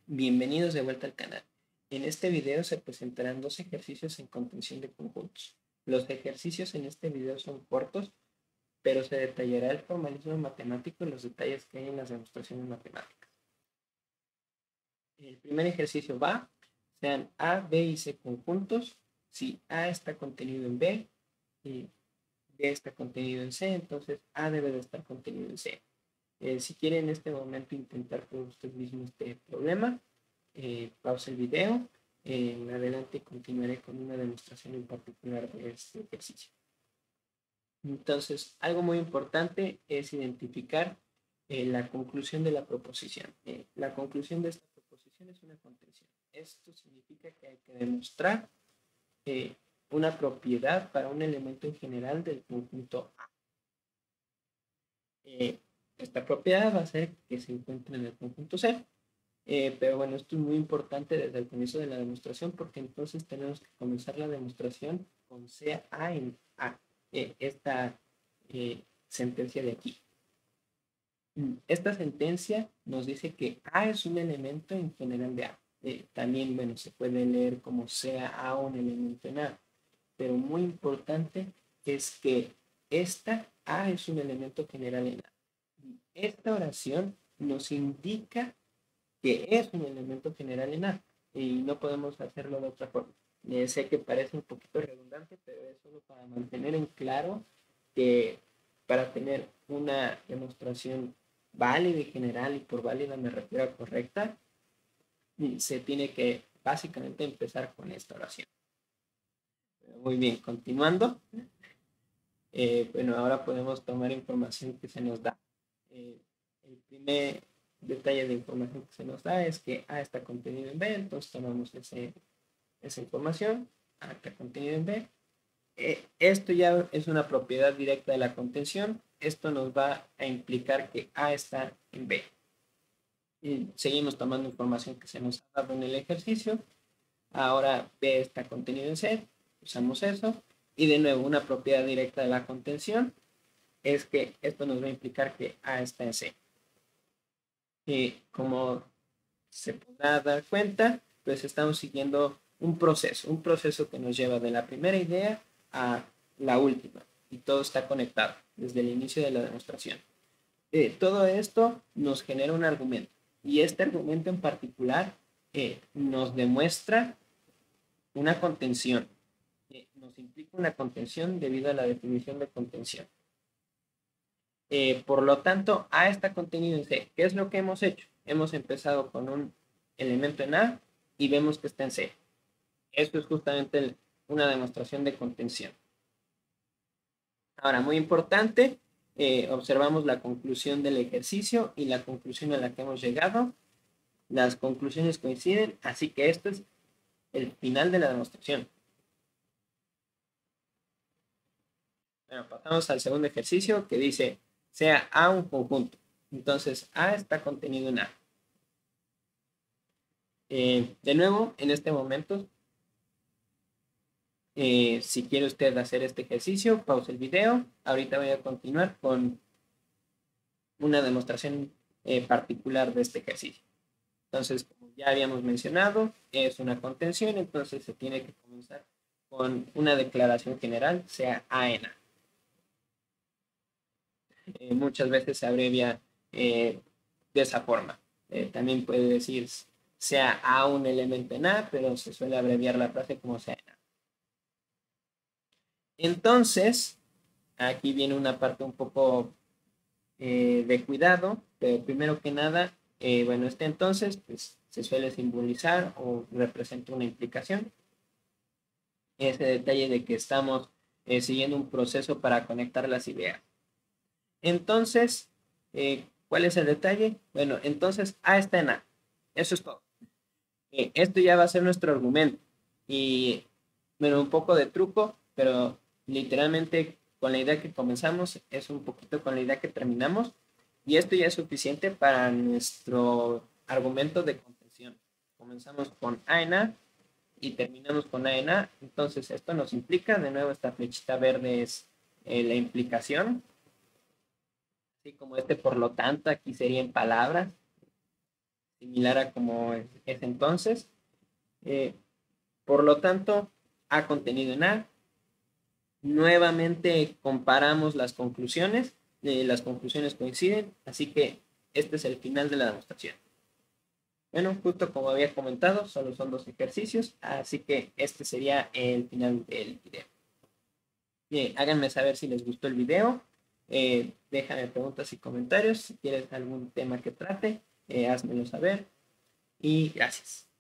Bienvenidos de vuelta al canal. En este video se presentarán dos ejercicios en contención de conjuntos. Los ejercicios en este video son cortos, pero se detallará el formalismo matemático y los detalles que hay en las demostraciones matemáticas. El primer ejercicio va, sean A, B y C conjuntos. Si A está contenido en B y B está contenido en C, entonces A debe de estar contenido en C. Si quieren en este momento intentar por usted mismo este problema, pausa el video. En adelante continuaré con una demostración en particular de este ejercicio. Entonces, algo muy importante es identificar la conclusión de la proposición. La conclusión de esta proposición es una contención. Esto significa que hay que demostrar una propiedad para un elemento en general del conjunto A. Esta propiedad va a ser que se encuentre en el conjunto C. Pero bueno, esto es muy importante desde el comienzo de la demostración porque entonces tenemos que comenzar la demostración con CA en A, esta sentencia de aquí. Esta sentencia nos dice que A es un elemento en general de A. También, bueno, se puede leer como sea A un elemento en A, pero muy importante es que esta A es un elemento general en A. Esta oración nos indica que es un elemento general en A y no podemos hacerlo de otra forma. Sé que parece un poquito redundante, pero es solo para mantener en claro que para tener una demostración válida y general, y por válida me refiero a correcta, se tiene que básicamente empezar con esta oración. Muy bien, continuando. Bueno, ahora podemos tomar información que se nos da. El primer detalle de información que se nos da es que A está contenido en B, entonces tomamos esa información, A está contenido en B. Esto ya es una propiedad directa de la contención, esto nos va a implicar que A está en B. Y seguimos tomando información que se nos ha dado en el ejercicio, ahora B está contenido en C, usamos eso, y de nuevo una propiedad directa de la contención es que esto nos va a implicar que A está en C. Y como se podrá dar cuenta, pues estamos siguiendo un proceso que nos lleva de la primera idea a la última, y todo está conectado desde el inicio de la demostración. Todo esto nos genera un argumento, y este argumento en particular nos demuestra una contención, nos implica una contención debido a la definición de contención. Por lo tanto, A está contenido en C. ¿Qué es lo que hemos hecho? Hemos empezado con un elemento en A y vemos que está en C. Esto es justamente una demostración de contención. Ahora, muy importante, observamos la conclusión del ejercicio y la conclusión a la que hemos llegado. Las conclusiones coinciden, así que esto es el final de la demostración. Bueno, pasamos al segundo ejercicio que dice, sea A un conjunto. Entonces, A está contenido en A. De nuevo, en este momento, si quiere usted hacer este ejercicio, pausa el video. Ahorita voy a continuar con una demostración particular de este ejercicio. Entonces, como ya habíamos mencionado, es una contención, entonces se tiene que comenzar con una declaración general, sea A en A. Muchas veces se abrevia de esa forma. También puede decir sea A un elemento en A, pero se suele abreviar la frase como sea en A. Entonces, aquí viene una parte un poco de cuidado, pero primero que nada, bueno, este entonces pues, se suele simbolizar o representa una implicación. Ese detalle de que estamos siguiendo un proceso para conectar las ideas. Entonces, ¿cuál es el detalle? Bueno, entonces A está en A. Eso es todo. Esto ya va a ser nuestro argumento. Y, bueno, un poco de truco, pero literalmente con la idea que comenzamos es un poquito con la idea que terminamos. Y esto ya es suficiente para nuestro argumento de contención. Comenzamos con A en A y terminamos con A en A. Entonces, esto nos implica, de nuevo, esta flechita verde es la implicación. Así como por lo tanto, aquí sería en palabras. similar a como es entonces. Por lo tanto, A contenido en A. Nuevamente comparamos las conclusiones coinciden, así que este es el final de la demostración. Bueno, justo como había comentado, solo son 2 ejercicios, así que este sería el final del video. Bien, háganme saber si les gustó el video, déjame preguntas y comentarios, si quieres algún tema que trate, házmelo saber y gracias.